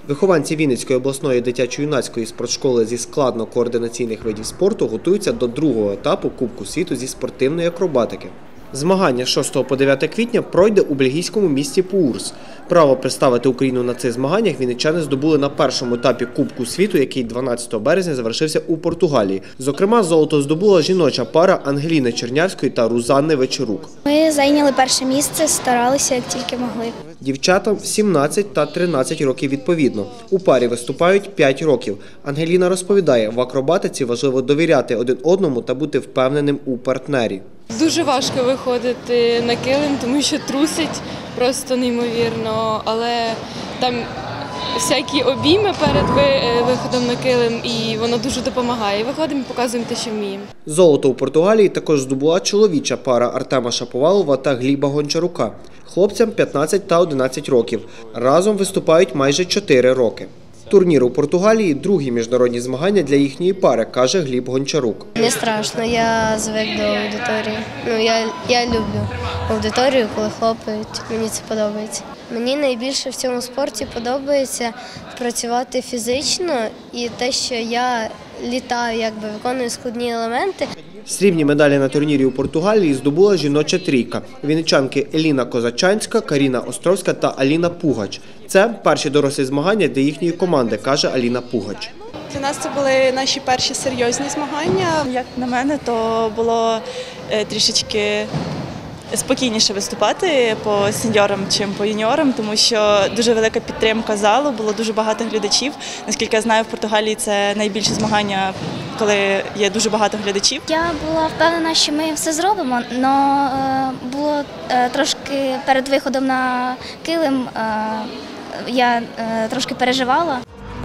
Вихованці Вінницької обласної дитячо-юнацької спортшколи зі складно-координаційних видів спорту готуються до другого етапу Кубку світу зі спортивної акробатики. Змагання з 6 по 9 квітня пройде у бельгійському місті Пуурс. Право представити Україну на цих змаганнях вінничани здобули на першому етапі Кубку світу, який 12 березня завершився у Португалії. Зокрема, золото здобула жіноча пара Ангеліни Чернявської та Рузанни Вечерук. Ми зайняли перше місце, старалися, як тільки могли. Дівчатам 17 та 13 років відповідно. У парі виступають 5 років. Ангеліна розповідає, в акробатиці важливо довіряти один одному та бути впевненим у партнері. Дуже важко виходити на килим, тому що трусить просто неймовірно, але там всякі обійми перед виходом на килим, і воно дуже допомагає. Виходимо і показуємо те, що вміємо. Золото у Португалії також здобула чоловіча пара Артема Шаповалова та Гліба Гончарука. Хлопцям 15 та 11 років. Разом виступають майже 4 роки. Турнір у Португалії – другі міжнародні змагання для їхньої пари, каже Гліб Гончарук. Не страшно, я звик до аудиторії. Я люблю аудиторію, коли хлопають, мені це подобається. Мені найбільше в цьому спорті подобається працювати фізично і те, що я літаю, виконую складні елементи. Срібні медалі на турнірі у Португалії здобула жіноча трійка – вінничанки Еліна Козачанська, Каріна Островська та Аліна Пугач. Це перші дорослі змагання для їхньої команди, каже Аліна Пугач. Для нас це були наші перші серйозні змагання. Як на мене, то було трішечки спокійніше виступати по сеньорам, чим по юніорам, тому що дуже велика підтримка залу, було дуже багато глядачів. Наскільки я знаю, в Португалії це найбільше змагання, коли є дуже багато глядачів. Я була впевнена, що ми все зробимо, але було трошки перед виходом на килим, я трошки переживала.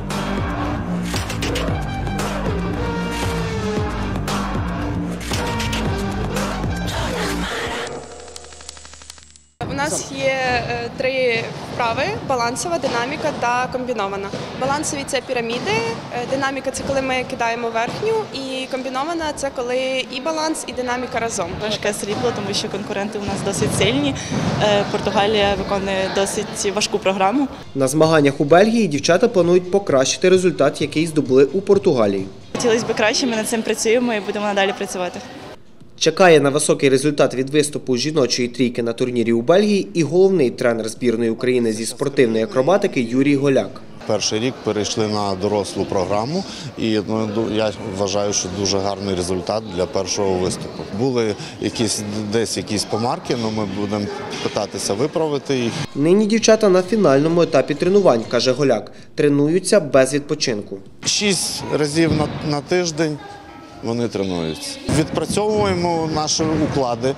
У нас є 3 вправи – балансова, динаміка та комбінована. Балансові – це піраміди, динаміка – це коли ми кидаємо верхню, і комбінована – це коли і баланс, і динаміка разом. Важке срібло, тому що конкуренти у нас досить сильні. Португалія виконує досить важку програму. На змаганнях у Бельгії дівчата планують покращити результат, який здобули у Португалії. Хотілося б краще, ми над цим працюємо і будемо надалі працювати. Чекає на високий результат від виступу жіночої трійки на турнірі у Бельгії і головний тренер збірної України зі спортивної акробатики Юрій Голяк. Перший рік перейшли на дорослу програму і я вважаю, що дуже гарний результат для першого виступу. Були десь якісь помарки, але ми будемо питатися виправити їх. Нині дівчата на фінальному етапі тренувань, каже Голяк. Тренуються без відпочинку. 6 разів на тиждень вони тренуються. Відпрацьовуємо наші уклади,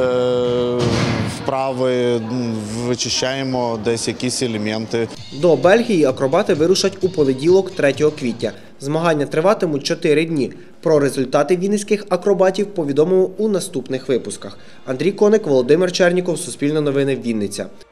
вправи, вичищаємо десь якісь елементи. До Бельгії акробати вирушать у понеділок 3 квітня. Змагання триватимуть 4 дні. Про результати вінницьких акробатів повідомимо у наступних випусках. Андрій Коник, Володимир Черніков, Суспільне новини, Вінниця.